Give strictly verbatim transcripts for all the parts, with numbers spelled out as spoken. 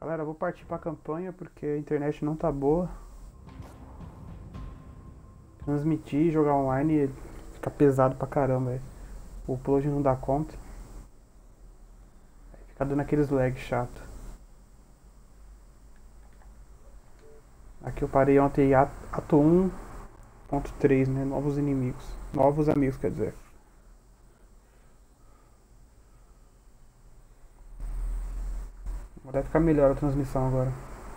Galera, eu vou partir pra campanha porque a internet não tá boa. Transmitir, jogar online fica pesado pra caramba, véio. O upload não dá conta. Fica dando aqueles lag chato. Aqui eu parei ontem ato um ponto três, né? Novos inimigos. Novos amigos, quer dizer. Vai ficar melhor a transmissão agora.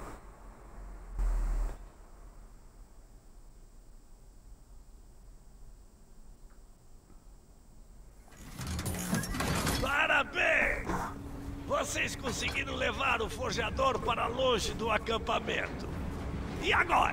Parabéns! Vocês conseguiram levar o forjador para longe do acampamento. E agora?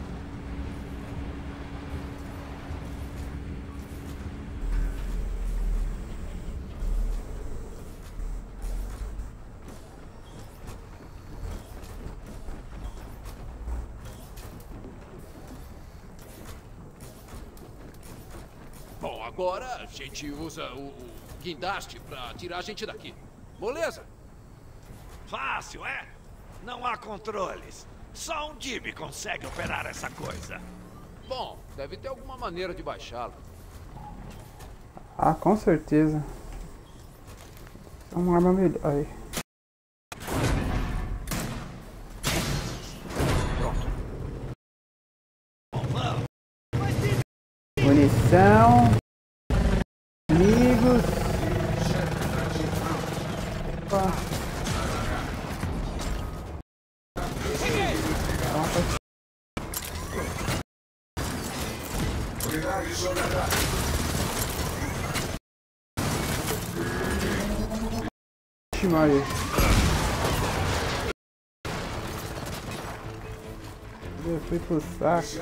Bom, agora a gente usa o, o guindaste pra tirar a gente daqui. Moleza? Fácil, é? Não há controles. Só um D I B consegue operar essa coisa. Bom, deve ter alguma maneira de baixá-lo. Ah, com certeza. É uma arma melhor. Aí. Pronto. Munição. Amigos. Opa. Vixe, Maria. Eu fui pro saco.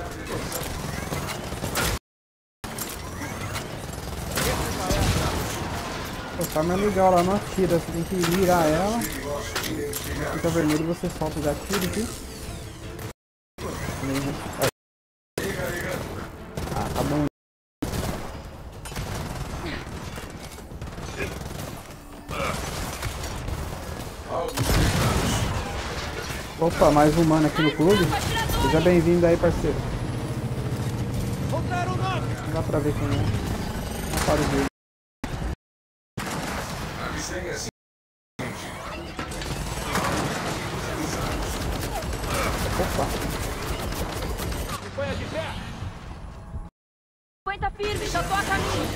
Essa arma é legal, ela não atira, você tem que mirar ela. Fica vermelho e você solta o gatilho aqui. Ah, tá bom. Opa, mais um mano aqui no clube. Seja bem-vindo aí, parceiro. Não dá pra ver quem é. Não para o vídeo. Opa. Põe de pé! Aguenta firme, já tô a caminho.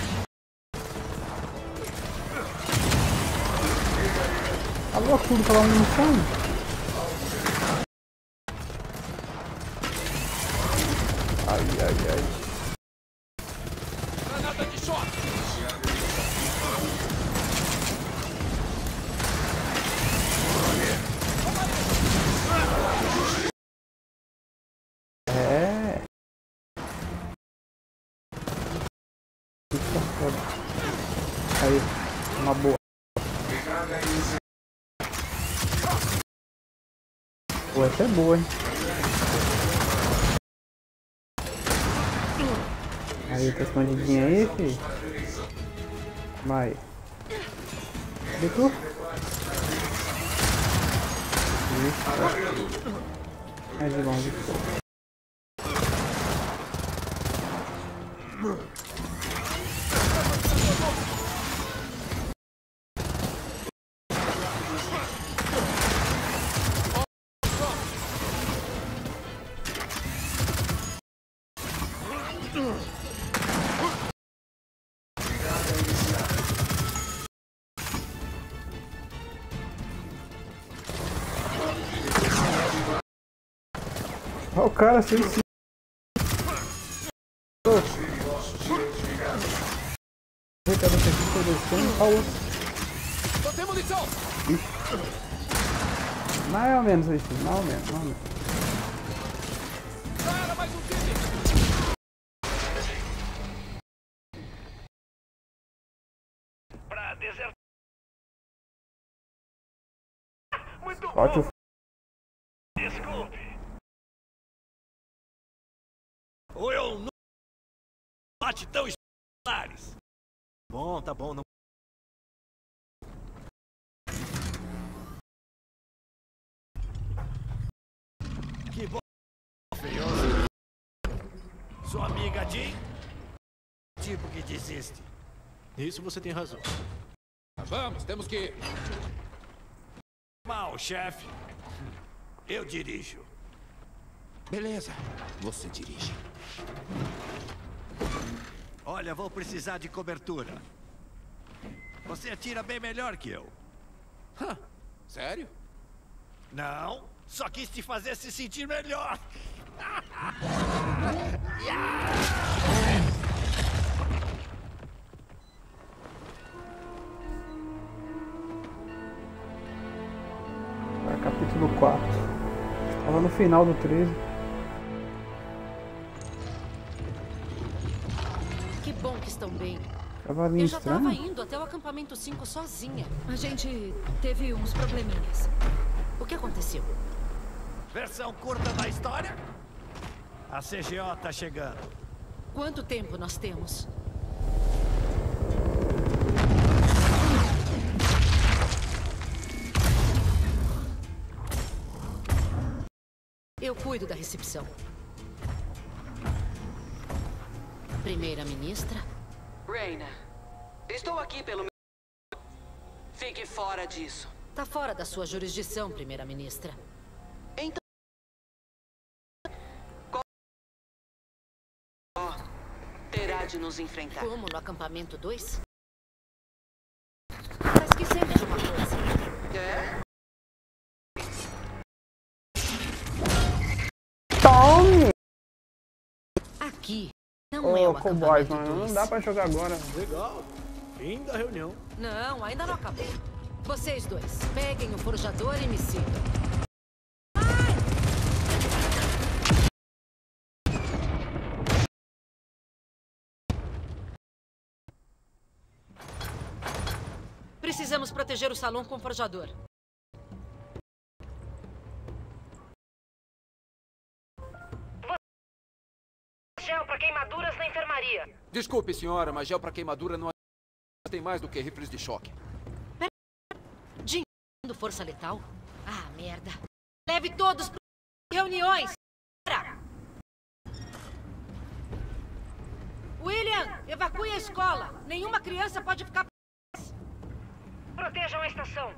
Alô, tudo pela munição? Ai, ai, ai. Granada de choque! É. Aí, uma boa. Pô, essa é boa, hein? Aí, tá escondidinho aí, filho. Vai. Cadê tu? Isso. Mais de longe. Olha o cara assim. Recado aqui tô descendo. Olha o outro. Só tem munição! Mais ou menos isso, mais ou menos, mais ou menos. Já era mais um time! Pra desertar. Muito Ótimo. bom. Desculpe. Ou eu não bate tão espetaculares. Bom, tá bom, não. feioso. Sua amiga Jean? Tipo que desiste. Isso você tem razão. Vamos, temos que ir. Mal, chefe. Eu dirijo. Beleza, você dirige. Olha, vou precisar de cobertura. Você atira bem melhor que eu. Hã? Sério? Não, só quis te fazer se sentir melhor. Capítulo quatro. Estava no final do treze. Que bom que estão bem. Cavalinho Eu já estranho. estava indo até o acampamento cinco sozinha. A gente teve uns probleminhas. O que aconteceu? Versão curta da história? A C G O tá chegando. Quanto tempo nós temos? Eu cuido da recepção. Primeira-ministra? Reina, estou aqui pelo meu... Fique fora disso. Tá fora da sua jurisdição, primeira-ministra. Então... Qual... terá de nos enfrentar. Como no acampamento dois? Tá esquecendo de uma coisa. É? Tome! Aqui não é Ô, o cowboys, acampamento mano, dois. não dá pra jogar agora. Legal. Fim da reunião. Não, ainda não acabou. Vocês dois, peguem o forjador e me sigam. Precisamos proteger o salão com o forjador. Gel para queimaduras na enfermaria. Desculpe, senhora, mas gel para queimadura não tem mais do que rifles de choque. Jim, força letal? Ah, merda. Leve todos para reuniões. William, evacue a escola. Nenhuma criança pode ficar... Protejam a estação.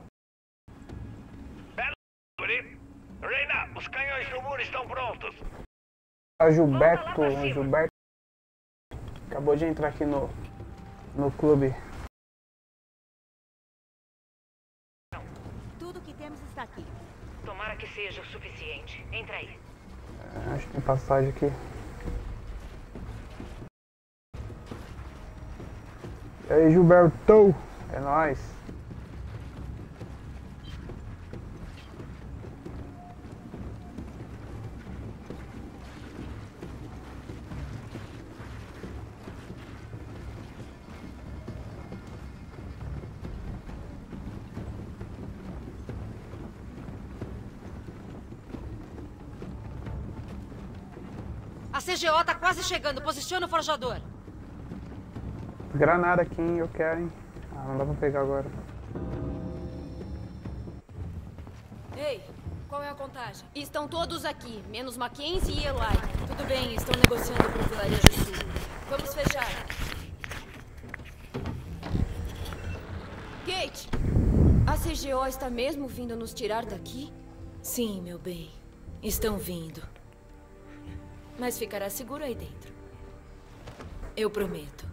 Reina, os canhões do muro estão prontos. A Gilberto, a Gilberto acabou de entrar aqui no, no clube. Tudo que temos está aqui. Tomara que seja o suficiente. Entra aí. É, acho que tem passagem aqui. E aí, Gilberto? É nóis. A C G O tá quase chegando. Posiciona o forjador. Granada aqui, hein? Eu quero, hein? Ah, não dá pra pegar agora. Ei, qual é a contagem? Estão todos aqui, menos Mackenzie e Eli. Tudo bem, estão negociando para o Vilarejo Sul. Vamos fechar. Kate, a C G O está mesmo vindo nos tirar daqui? Sim, meu bem. Estão vindo. Mas ficará seguro aí dentro. Eu prometo.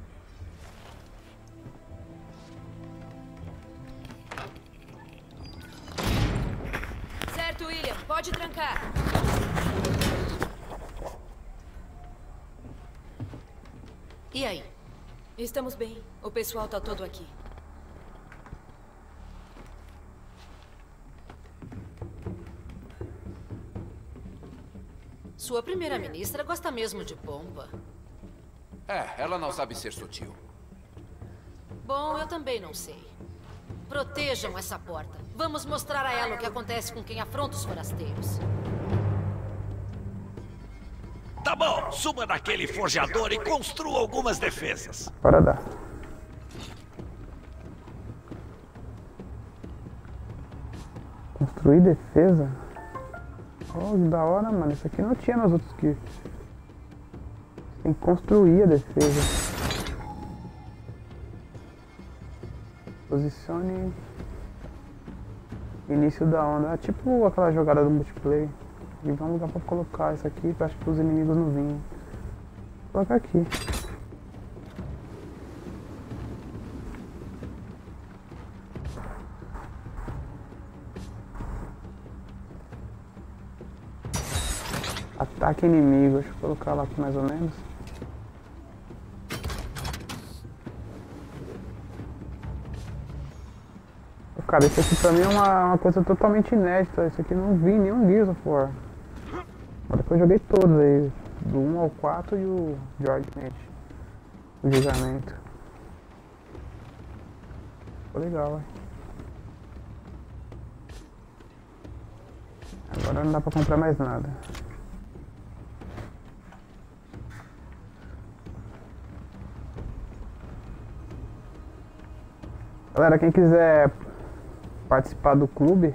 Certo, William. Pode trancar. E aí? Estamos bem. O pessoal tá todo aqui. Sua primeira-ministra gosta mesmo de pompa. É, ela não sabe ser sutil. Bom, eu também não sei. Protejam essa porta. Vamos mostrar a ela o que acontece com quem afronta os forasteiros. Tá bom, suba naquele forjador e construa algumas defesas. Bora dar. Construir defesa? Oh, que da hora, mano. Isso aqui não tinha nos outros que. Tem que construir a defesa. Posicione. Início da onda. É tipo aquela jogada do multiplayer. E vamos lugar pra colocar isso aqui, que eu acho que os inimigos não vinham. Vou colocar aqui. Ataque inimigo, deixa eu colocar lá aqui mais ou menos. Cara, isso aqui pra mim é uma, uma coisa totalmente inédita. Isso aqui eu não vi em nenhum Gears of War. Mas depois eu joguei todos aí, do um ao quatro e o Judgment, o julgamento. Ficou legal, hein? Agora não dá pra comprar mais nada. Galera, quem quiser participar do clube,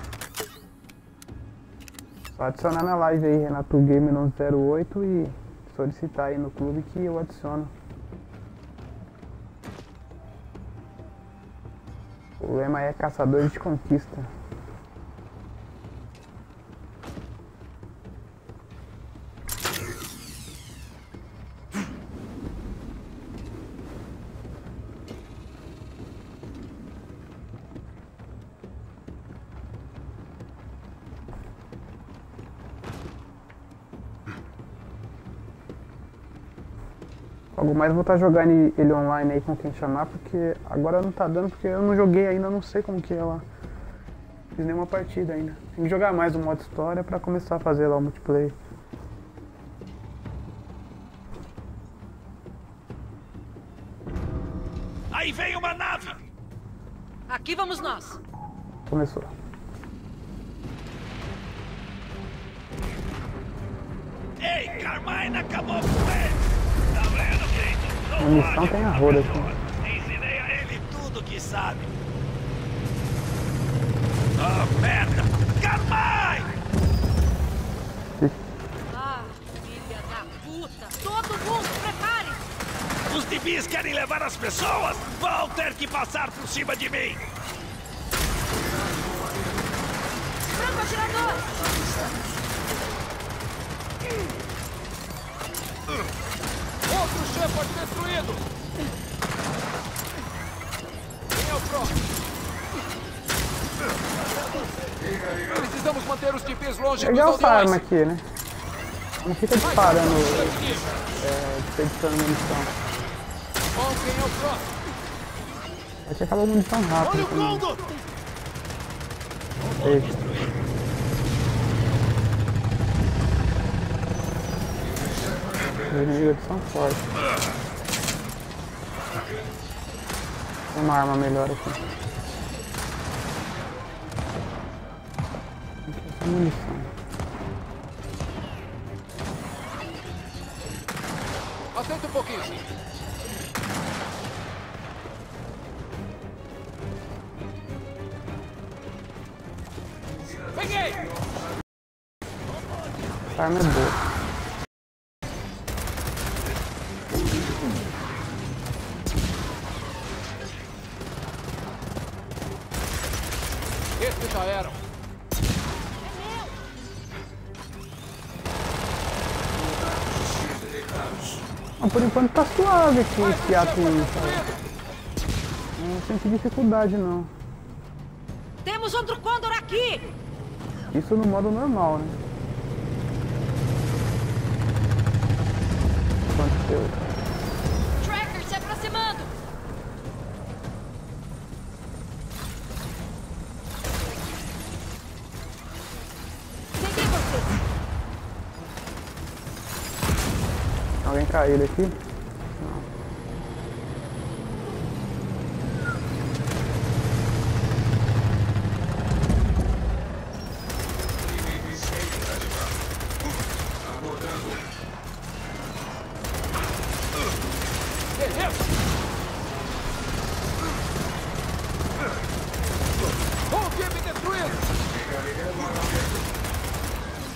só adicionar na live aí, Renato Game zero oito, e solicitar aí no clube que eu adiciono. O lema é Caçadores de Conquista. Logo mais vou estar jogando ele online aí com quem chamar, porque agora não tá dando, porque eu não joguei ainda, não sei como que é lá. Fiz nenhuma partida ainda. Tem que jogar mais o modo história pra começar a fazer lá o multiplayer. Aí vem uma nave! Aqui vamos nós. Começou. Ei, Carmine acabou com ele! Tá vendo, gente? A missão tem a roda aqui. Ensinei a ele tudo que sabe. Ah, merda! Carmine! Ah, filha da puta! Todo mundo, prepare-se! Os dibis querem levar as pessoas? Vão ter que passar por cima de mim! Franco atirador! Outro Shepard destruído! Quem é o próximo? Precisamos manter os tipis longe dos Legal essa arma aldeões. aqui, né? Não fica disparando, é, desperdiçando munição. Bom, quem é o próximo? Aqui acaba a munição rápido Olha o também. Condor! Eita. Os inimigos aqui são fortes. Tem uma arma melhor aqui. Aqui é só munição. Aceita um pouquinho, sim. Peguei! Essa arma é boa. Estes já eram. Mas por enquanto tá suave aqui esse ato inicial. Não senti dificuldade não. Temos outro Condor aqui! Isso no modo normal, né? Aconteceu. Tracker se aproximando! Peguei você! Alguém caído aqui? Beleza! Um time destruído!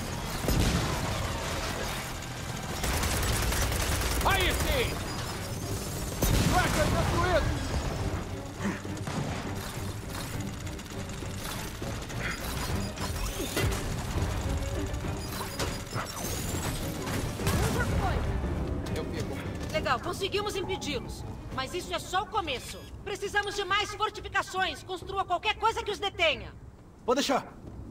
legal, conseguimos impedi-los. Mas isso é só o começo. Precisamos de mais fortificações. Construa qualquer coisa que os detenha. Pode deixar.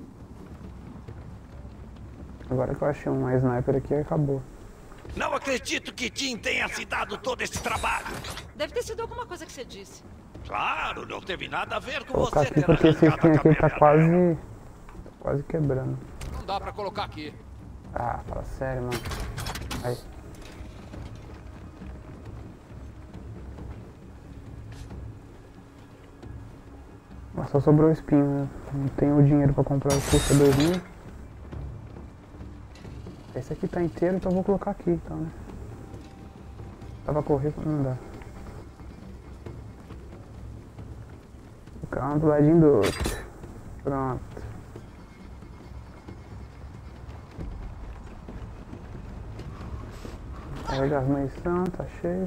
Agora que eu achei uma sniper aqui, acabou. Não acredito que Tim tenha se dado todo esse trabalho. Deve ter sido alguma coisa que você disse. Claro, não teve nada a ver com Vou colocar você aqui ter porque esse arrancado skin a aqui tá cabeça quase... dela. quase quebrando. Não dá pra colocar aqui. Ah, fala sério, mano. Aí. Mas só sobrou espinho, né? Não tenho dinheiro pra comprar o custa dois mil. Esse aqui tá inteiro, então eu vou colocar aqui, então, né? Dá pra correr, não dá. Vou colocar um do ladinho do outro. Pronto. Carrega as munição, tá cheio.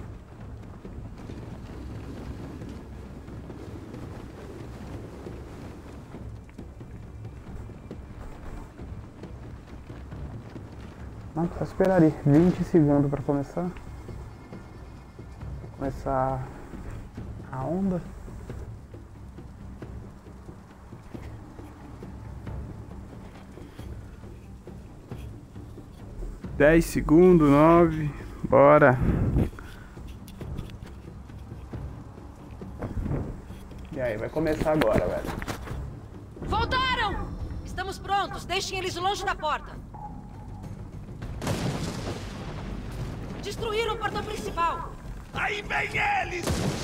Não, só esperar ali vinte segundos para começar. Começar a onda. dez segundos, nove, bora. E aí, vai começar agora, velho. Voltaram! Estamos prontos. Deixem eles longe da porta. Destruíram o portão principal. Aí vem eles!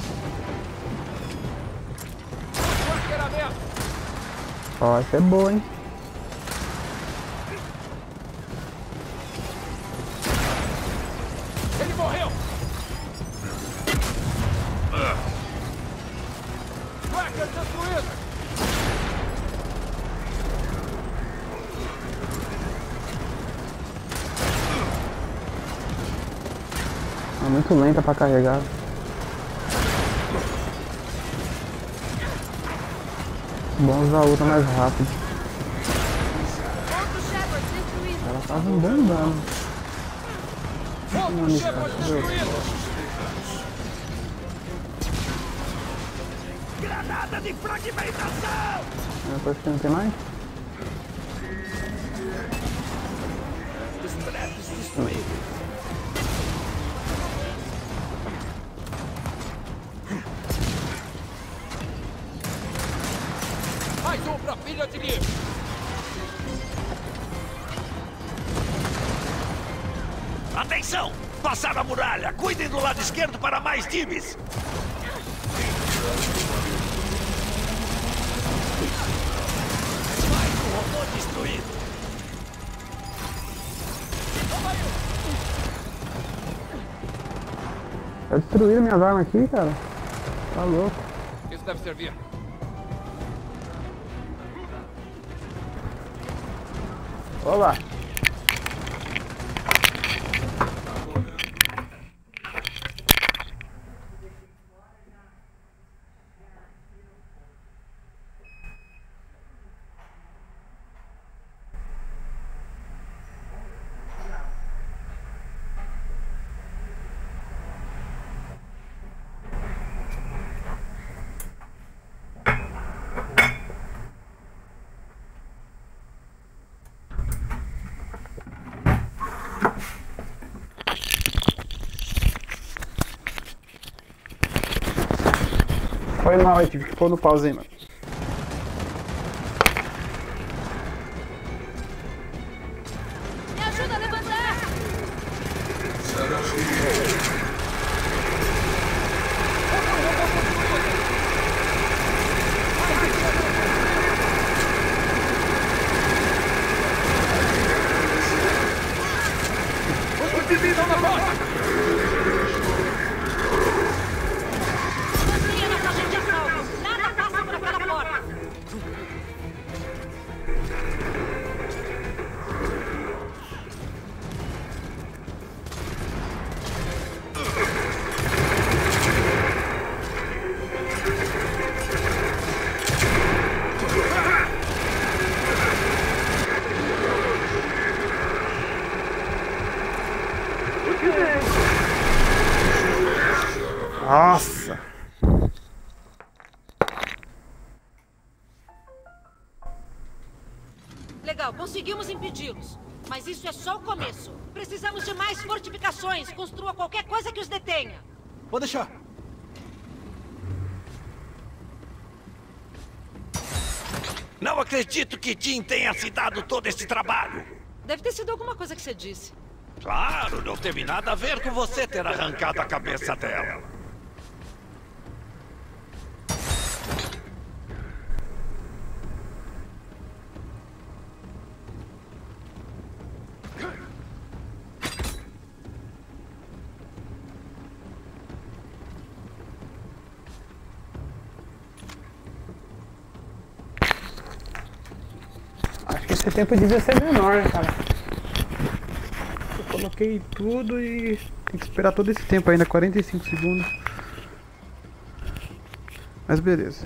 Ó, essa é boa, hein? Ele morreu! Tracker destruído! É muito lenta pra carregar. Bom usar a outra mais rápido. Ela faz um bom dano. Outro Shepard destruído! Granada de fragmentação! Depois que não tem mais? Scraps destruídos. Mais um pra pilha de livro! Atenção! Passaram a muralha! Cuidem do lado esquerdo para mais times! Mais um robô destruído! Já destruíram minhas armas aqui, cara. Tá louco. Isso deve servir. Olá. Foi mal, eu tive que pôr no pause aí, mano. Me ajuda a levantar! Os dividam na porta! Mantenha nossa gente a salvo. Nada passa por aqui. Legal, conseguimos impedi-los. Mas isso é só o começo. Precisamos de mais fortificações. Construa qualquer coisa que os detenha. Pode deixar. Não acredito que Jean tenha se dado todo esse trabalho. Deve ter sido alguma coisa que você disse. Claro, não teve nada a ver com você ter arrancado a cabeça dela. Acho que esse tempo devia ser menor, né, cara? Eu coloquei tudo e tem que esperar todo esse tempo ainda, quarenta e cinco segundos. Mas beleza.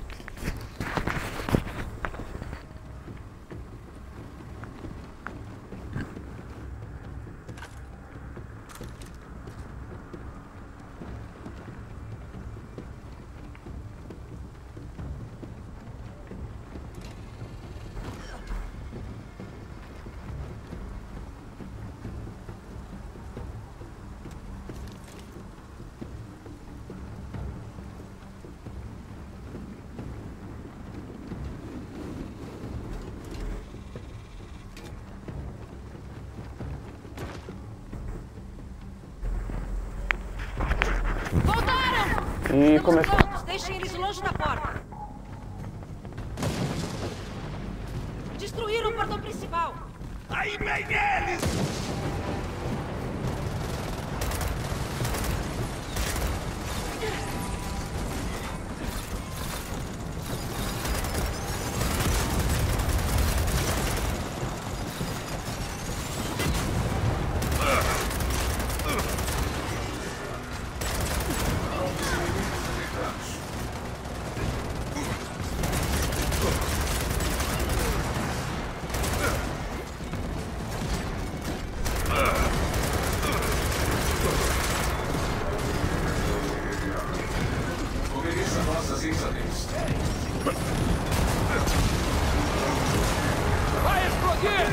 E Estamos começou. prontos. Deixem eles longe da porta. Destruíram o portão principal. Aí vem eles! Vai explodir!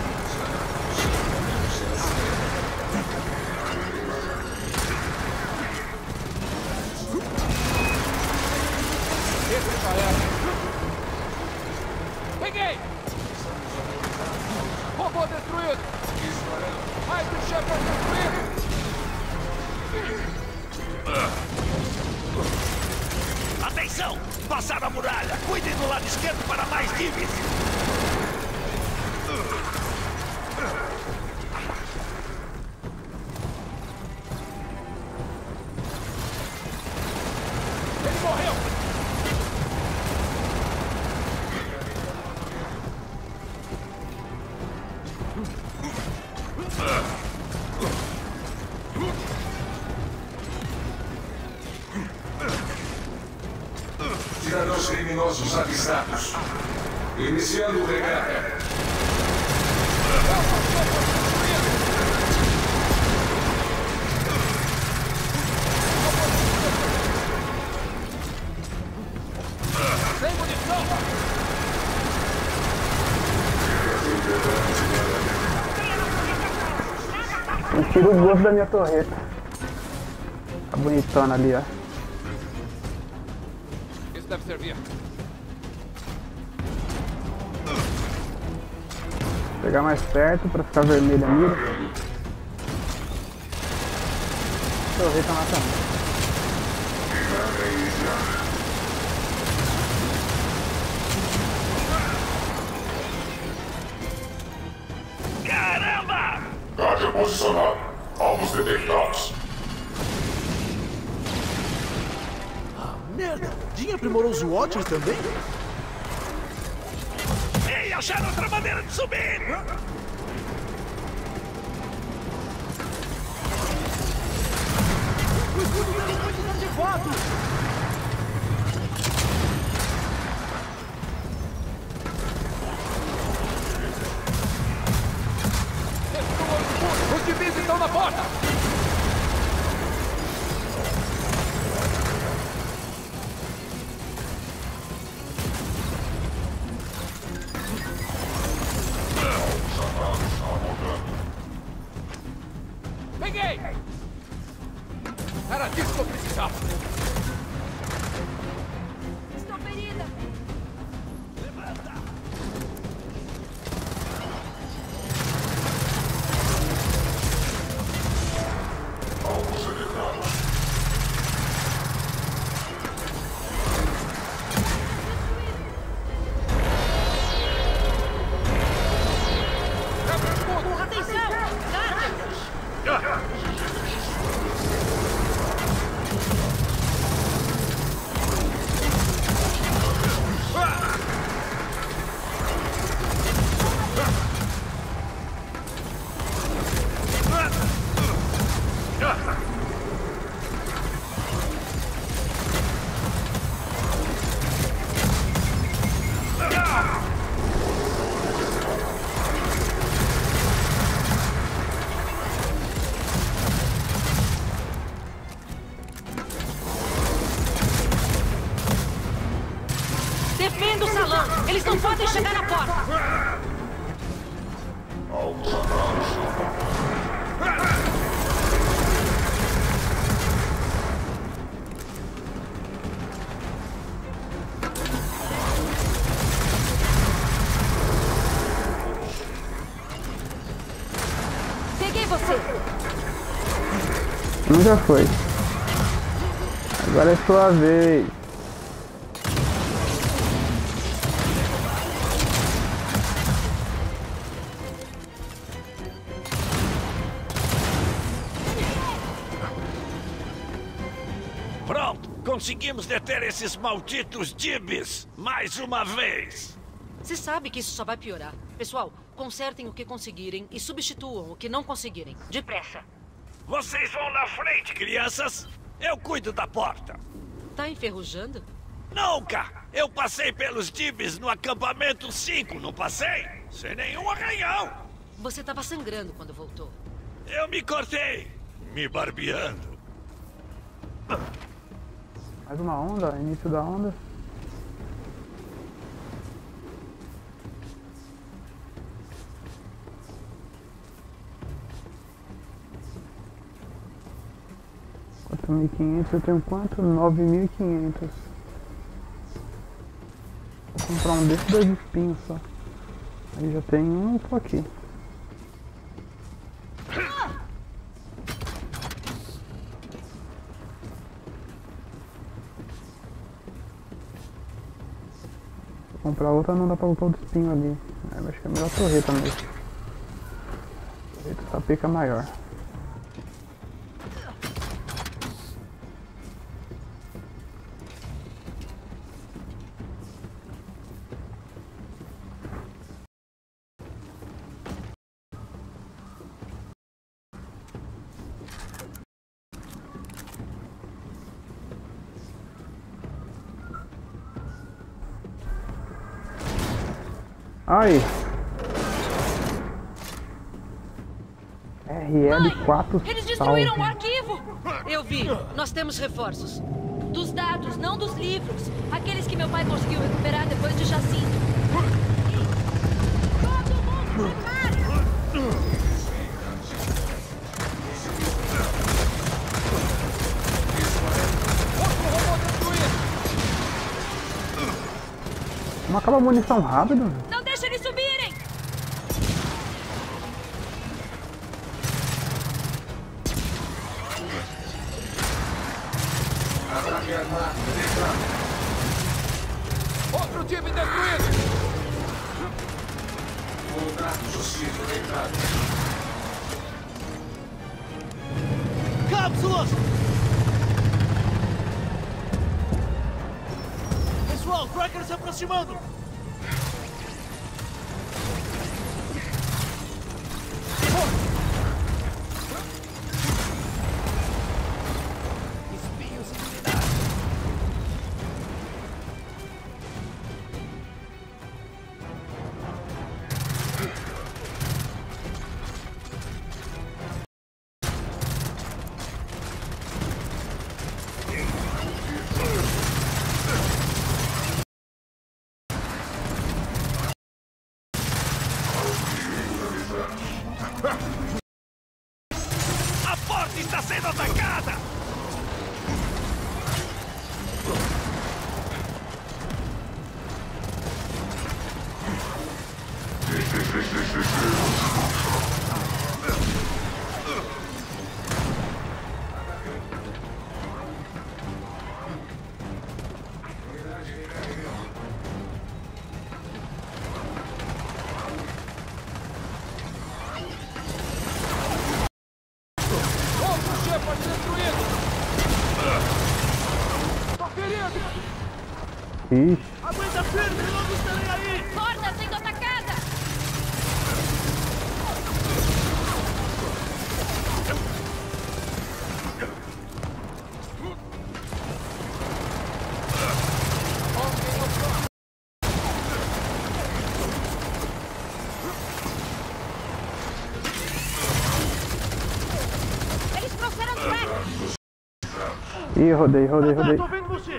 Esse já era. Peguei! Robô destruído! Hyper Shepard destruído! Atenção! Passaram a muralha! Cuidem do lado esquerdo para mais dives! Ele morreu! Cidadãos criminosos avistados. Iniciando regata. Sem munição! Eu tiro o gosto da minha torreta. Tá bonitona ali, ó. Isso deve servir. Pegar mais perto pra ficar vermelha a mira. Torreta mata um. Caramba! Rádio posicionado. Alvos detectados. Merda! Jean aprimorou os Watchers também? Ei, acharam outra maneira de subir! O escudo dele foi desativado! Destrua o escudo! Os civis estão na porta! Defenda o salão! Eles não podem chegar na porta! Peguei você! Um já foi. Agora é sua vez. Pronto, conseguimos deter esses malditos Dibs mais uma vez. Você sabe que isso só vai piorar. Pessoal, consertem o que conseguirem e substituam o que não conseguirem. Depressa. Vocês vão na frente, crianças. Eu cuido da porta. Tá enferrujando? Nunca! Eu passei pelos Dibs no acampamento cinco, não passei? Sem nenhum arranhão. Você tava sangrando quando voltou. Eu me cortei, me barbeando. Mais uma onda, início da onda. quatro mil e quinhentos, eu tenho quanto? nove mil e quinhentos. Vou comprar um desses dois espinhos só. Aí já tem um, tô aqui. Comprar outra não dá pra colocar o espinho ali. Eu acho que é melhor a torreta mesmo. Torreta essa pica maior. Ai! R L quatro. Eles destruíram o arquivo! Eu vi. Nós temos reforços. Dos dados, não dos livros. Aqueles que meu pai conseguiu recuperar depois de Jacinto. Todo mundo prepare! Não acaba a munição rápido? Não deixa eles subirem! Outro time destruído! Contratos hostis detectados. Cápsulas! Pessoal, Cracker se aproximando! Espinhos iluminados! A porta está sendo atacada! Outro Shepard destruído! Tô ferido! Ixi. Aguenta firme, logo estarei aí! Porta sendo atacada! Ih, rodei, rodei, rodei. Tô vendo você!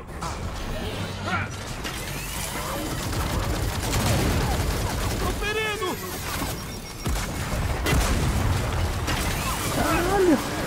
Tô ferido! Caralho!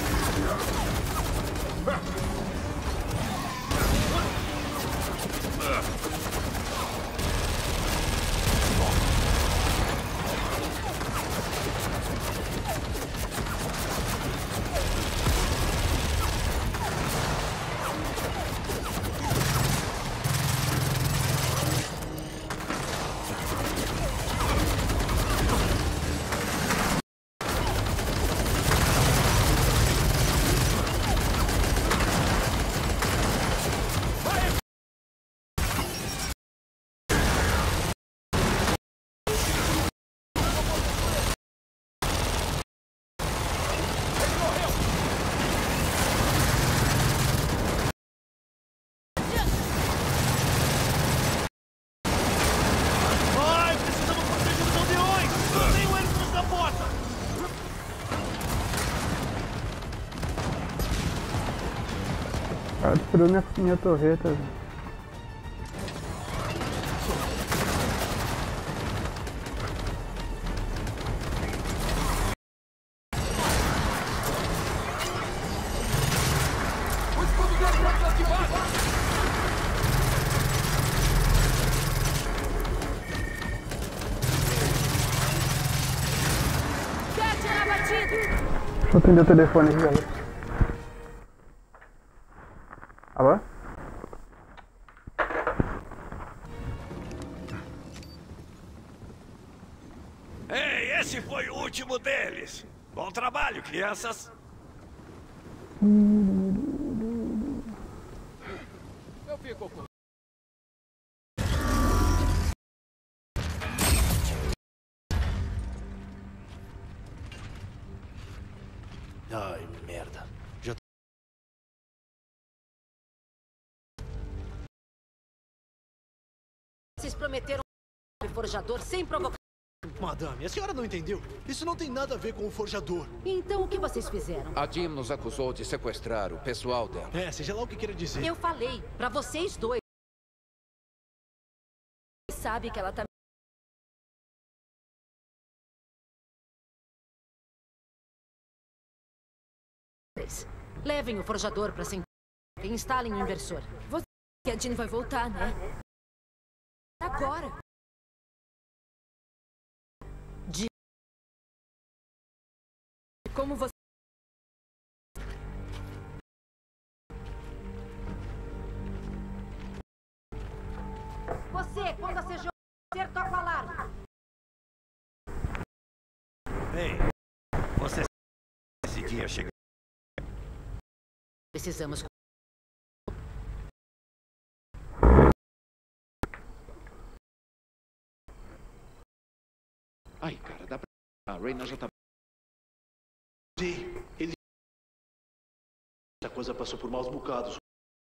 Vai, precisamos proteger os aldeões! Mantenham eles longe da porta! O cara destruiu minha, minha torreta. velho. O escudo dele foi desativado! Catcher abatido! Deixa eu atender o telefone aqui, galera. Alô? Ei, esse foi o último deles. Bom trabalho, crianças. Eu fico com... Ai, merda. Já Vocês prometeram o forjador sem provocar. Madame, a senhora não entendeu? Isso não tem nada a ver com o forjador. Então o que vocês fizeram? A Jim nos acusou de sequestrar o pessoal dela. É, seja lá o que queira dizer. Eu falei pra vocês dois. Sabe que ela tá... Levem o forjador pra sentar e instalem o inversor. Você... que a Jean vai voltar, né? Agora. De... Como você... Você, quando a C G O toca o alarme. Ei, você esse dia chega. Precisamos. Ai, cara, dá pra... A Reina já tá... Sim, ele... Essa coisa passou por maus bocados.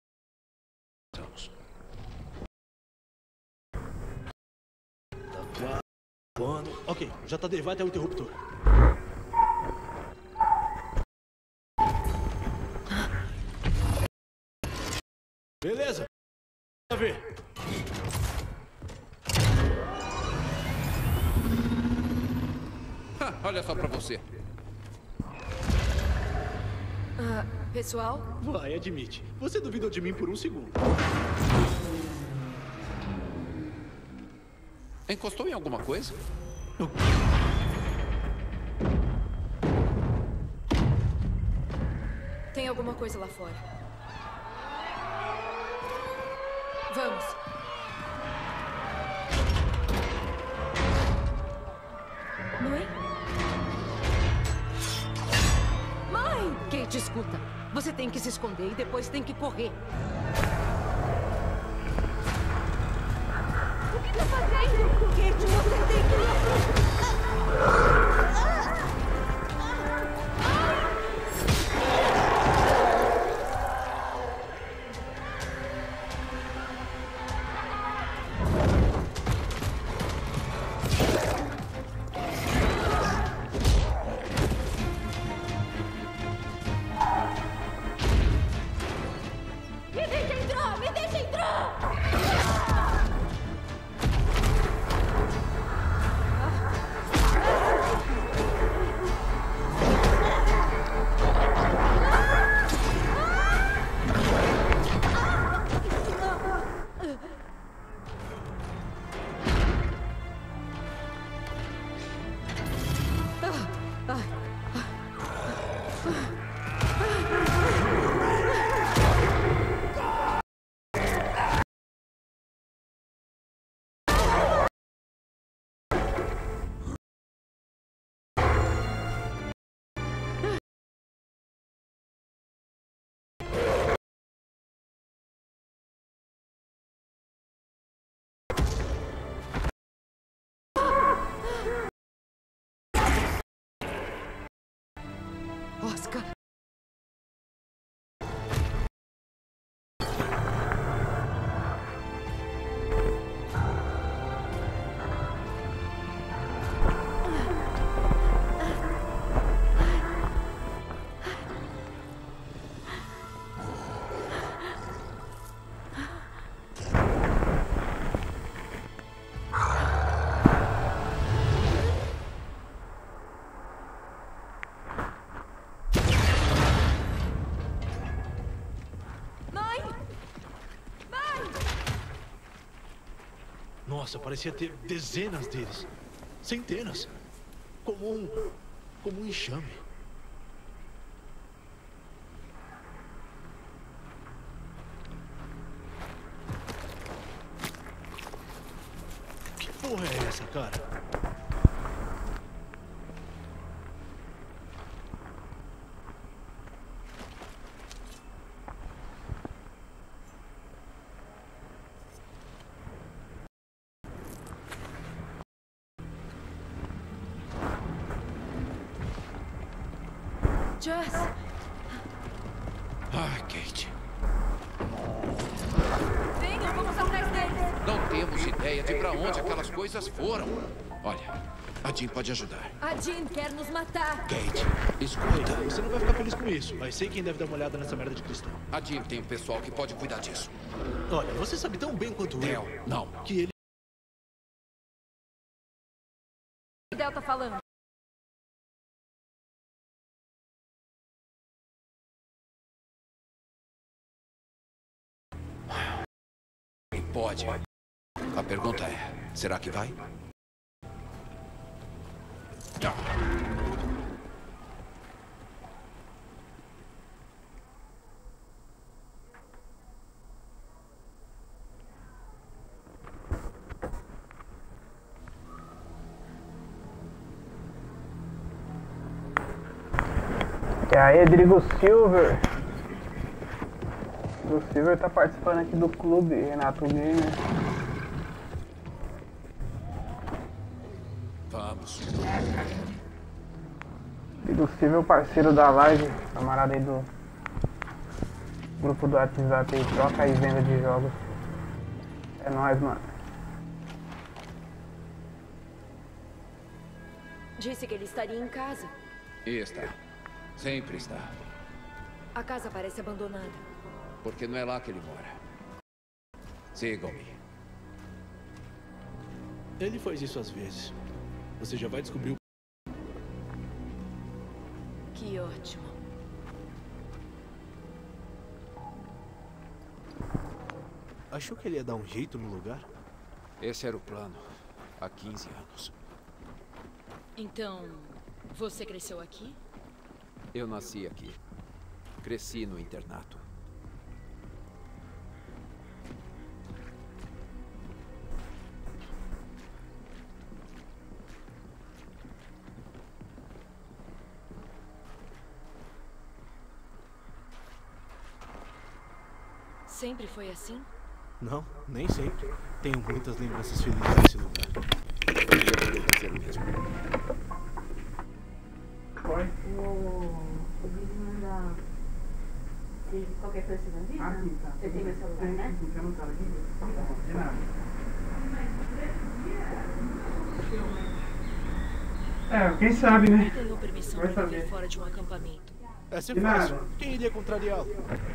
Tá quase... Quando... Ok, já tá de... vai até o interruptor. Beleza. Vamos ver. Ha, olha só pra você. Ah, pessoal? Vai, admite. Você duvidou de mim por um segundo. Encostou em alguma coisa? Tem alguma coisa lá fora. Vamos. Mãe? Mãe! Kate, escuta. Você tem que se esconder e depois tem que correr. O que tá fazendo? Kate, você tem que... Nossa, parecia ter dezenas deles. Centenas. Como um... como um enxame. Que porra é essa, cara? Jess! Ai, Kate. Venham, vamos atrás deles! Não temos ideia de pra onde aquelas coisas foram. Olha, a Jean pode ajudar. A Jean quer nos matar! Kate, escuta. Você não vai ficar feliz com isso, mas sei quem deve dar uma olhada nessa merda de cristal. A Jean tem um pessoal que pode cuidar disso. Olha, você sabe tão bem quanto Del, eu não. que ele... O que Del tá falando? Pode. A pergunta é, será que vai? E aí, Rodrigo Silver. O Silver tá participando aqui do clube, Renato Gamer. Vamos. E do Silver, parceiro da live, camarada aí do grupo do WhatsApp aí, troca e venda de jogos. É nóis, mano. Disse que ele estaria em casa. E está. Sempre está. A casa parece abandonada. Porque não é lá que ele mora. Sigam-me. Ele faz isso às vezes. Você já vai descobrir o... Que ótimo. Achou que ele ia dar um jeito no lugar? Esse era o plano. Há quinze anos. Então, você cresceu aqui? Eu nasci aqui. Cresci no internato. Sempre foi assim? Não, nem sempre. Tenho muitas lembranças felizes desse lugar. Eu poderia dizer o mesmo. Oi? O vídeo manda. Se qualquer coisa você manda? Ah, sim, tá. Você tem meu celular, né? Você não tá aqui? De nada. É, quem sabe, né? Ganhou permissão Vai para viver saber. fora de um acampamento. É ser De fácil. nada. Quem iria contrariá-lo?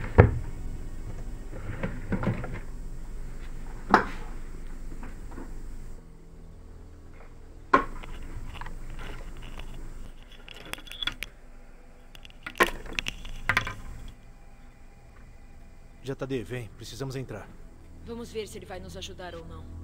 J D, vem. Precisamos entrar. Vamos ver se ele vai nos ajudar ou não.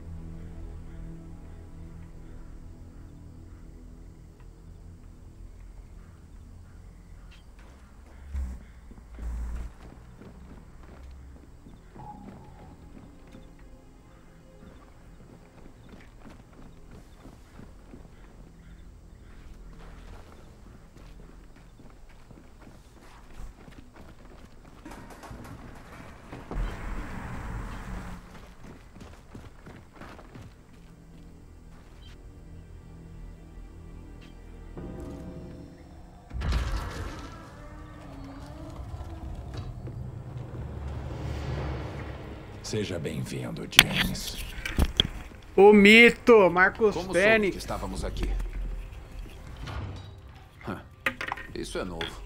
Seja bem-vindo, James. O mito, Marcos Como soube Fênix. que estávamos aqui? Hã, isso é novo.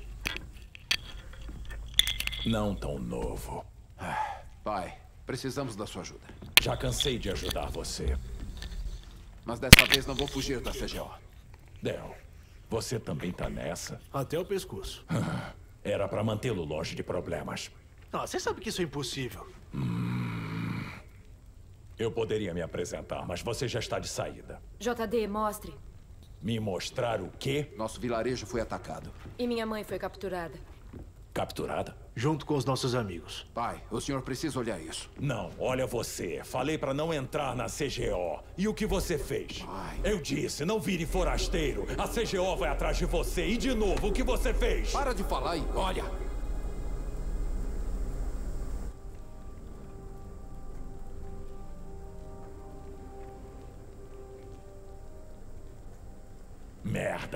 Não tão novo. Pai, precisamos da sua ajuda. Já cansei de ajudar você. Mas dessa vez não vou fugir da C G O. Del, você também tá nessa? Até o pescoço. Era pra mantê-lo longe de problemas. Ah, você sabe que isso é impossível. Hum... Eu poderia me apresentar, mas você já está de saída. J D, mostre. Me mostrar o quê? Nosso vilarejo foi atacado. E minha mãe foi capturada. Capturada? Junto com os nossos amigos. Pai, o senhor precisa olhar isso. Não, olha você. Falei pra não entrar na C G O. E o que você fez? Pai. Eu disse, não vire forasteiro. A C G O vai atrás de você. E de novo, o que você fez? Para de falar e olha. Merda.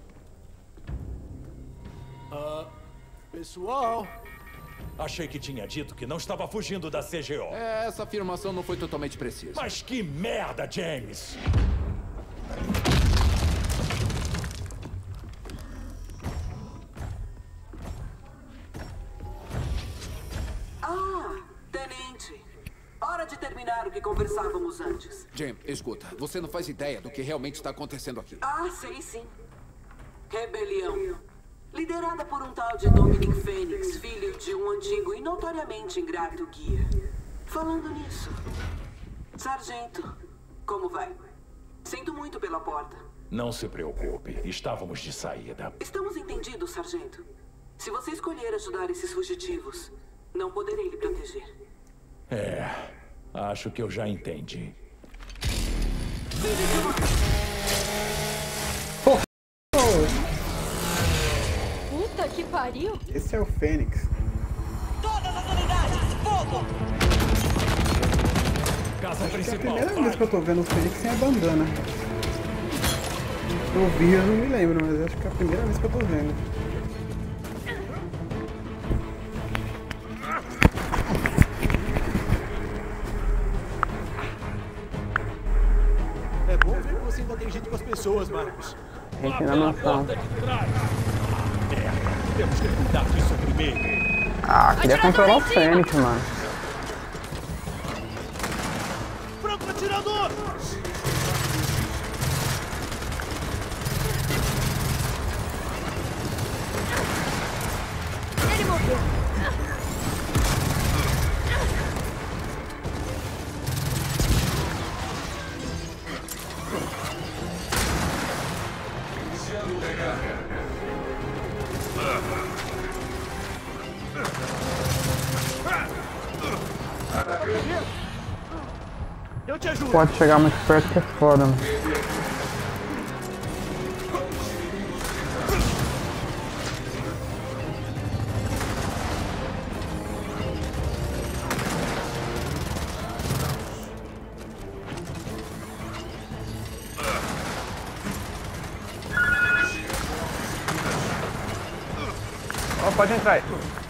Ah, pessoal... Achei que tinha dito que não estava fugindo da C G O. É, essa afirmação não foi totalmente precisa. Mas que merda, James! Ah, tenente. Hora de terminar o que conversávamos antes. Jim, escuta. Você não faz ideia do que realmente está acontecendo aqui. Ah, sei sim. Rebelião. Liderada por um tal de Dominic Phoenix, filho de um antigo e notoriamente ingrato guia. Falando nisso... Sargento, como vai? Sinto muito pela porta. Não se preocupe. Estávamos de saída. Estamos entendidos, Sargento. Se você escolher ajudar esses fugitivos, não poderei lhe proteger. É, acho que eu já entendi. Puta que pariu! Esse é o Fênix. Todas as unidades, fogo! Casa Acho que é a principal. primeira vez que eu tô vendo o Fênix sem a bandana. Eu vi, eu não me lembro, mas acho que é a primeira vez que eu tô vendo. É bom ver que você ainda tem jeito com as pessoas, Marcos. Tem que ir na mansão. Temos que cuidar disso primeiro. Ah, queria controlar o Fênix, mano. Franco atirador! Ele morreu! Eu te ajudo! Pode chegar muito perto que é foda, mano. Ó, pode entrar aí.